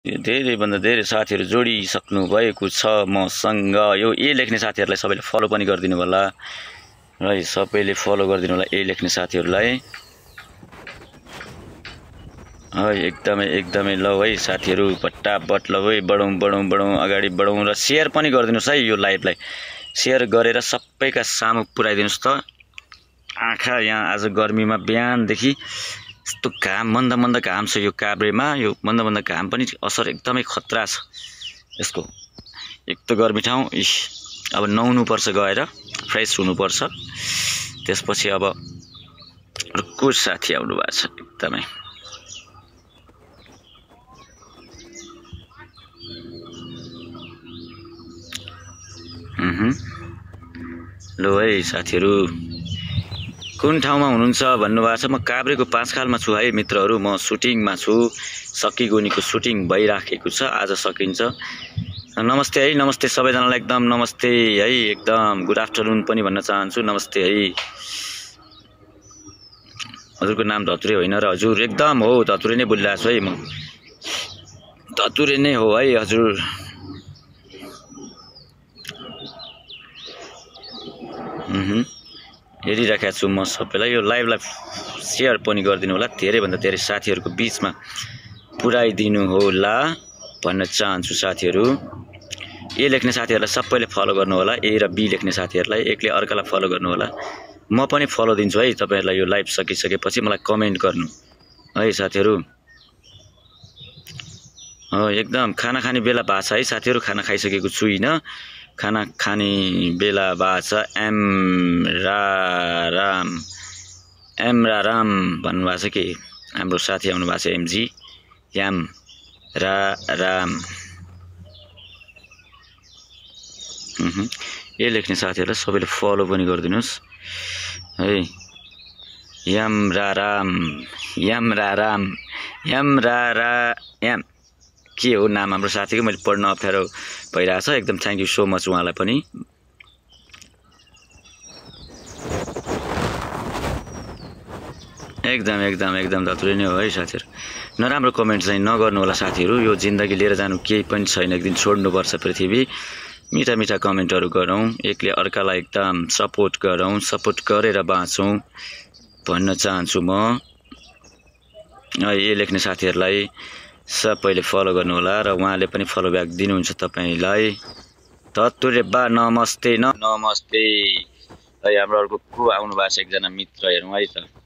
धेरैभन्दा धेरै साथीहरू जोडिसक्नु भएको छ मसँग। यो ए लेख्ने साथीहरूलाई सबैले फलो पनि गरिदिनु होला है, सबैले फलो गरिदिनु होला ए लेख्ने साथीहरूलाई है। एकदमै ल है साथीहरू, फटाफट ल है, बढौँ अगाडि बढौँ र सेयर पनि गरिदिनुहोस् है। यो लाइभलाई सेयर गरेर सबैका सामु पुर्याइदिनुहोस् त। आँखा यहाँ आज गर्मीमा बिहानदेखि यस्तो घाम, मन्द घाम छ यो काभ्रेमा। यो मन्द घाम पनि असर एकदमै खतरा छ यसको। एक त गर्मी ठाउँ, अब नुहाउनु पर्छ, गएर फ्रेस हुनुपर्छ। त्यसपछि अब अर्को साथी आउनु भएको छ एकदमै। लो है साथीहरू, कुन ठाउँमा हुनुहुन्छ भन्नुभएको छ। म काभ्रेको पाँचखालमा छु है मित्रहरू। म सुटिङमा छु, सकिगुनीको सुटिङ भइराखेको छ, आज सकिन्छ। नमस्ते है, नमस्ते सबैजनालाई, एकदम नमस्ते है, एकदम गुड आफ्टरनुन पनि भन्न चाहन्छु। नमस्ते है। हजुरको नाम धतुरे होइन र? हजुर एकदम हो, धतुरे नै बोलिरहेको छु है म, धतुरे नै हो है हजुर। हेरिराखेको छु म सबैलाई। यो लाइभलाई सेयर पनि गरिदिनु होला, धेरैभन्दा धेरै साथीहरूको बिचमा पुर्याइदिनु होला भन्न चाहन्छु साथीहरू। ए लेख्ने साथीहरूलाई सबैले फलो गर्नु होला, ए र बी लेख्ने साथीहरूलाई एकले अर्कालाई फलो गर्नु होला। म पनि फलो दिन्छु है तपाईँहरूलाई। यो लाइभ सकिसकेपछि मलाई कमेन्ट गर्नु है साथीहरू। एकदम खाना खाने बेला भएको छ है साथीहरू। खाना खाइसकेको छुइनँ, खाना खाने बेला भएको छ। एमराराम भन्नुभएको छ कि हाम्रो साथी आउनु भएको छ, एमजी याम राम। ए लेख्ने साथीहरूलाई सबैले फलो पनि गरिदिनुहोस् है। याम के हो नाम हाम्रो साथीको, मैले पढ्न अप्ठ्यारो भइरहेछ। एकदम थ्याङ्क यू सो मच उहाँलाई पनि। एकदम धतुरे नै हो है साथीहरू। नराम्रो कमेन्ट चाहिँ नगर्नु होला साथीहरू। यो जिन्दगी लिएर जानु केही पनि छैन, एक दिन छोड्नुपर्छ पृथ्वी। मिठा कमेन्टहरू गरौँ, एकले अर्कालाई एकदम सपोर्ट गरौँ, सपोर्ट गरेर बाँचौँ भन्न चाहन्छु म। ए लेख्ने साथीहरूलाई सबैले फलो गर्नु होला र उहाँले पनि फलो ब्याक दिनुहुन्छ तपाईँलाई। धतुरे बा नमस्ते है। हाम्रो अर्को को आउनु भएको छ एकजना मित्र, हेरौँ है त।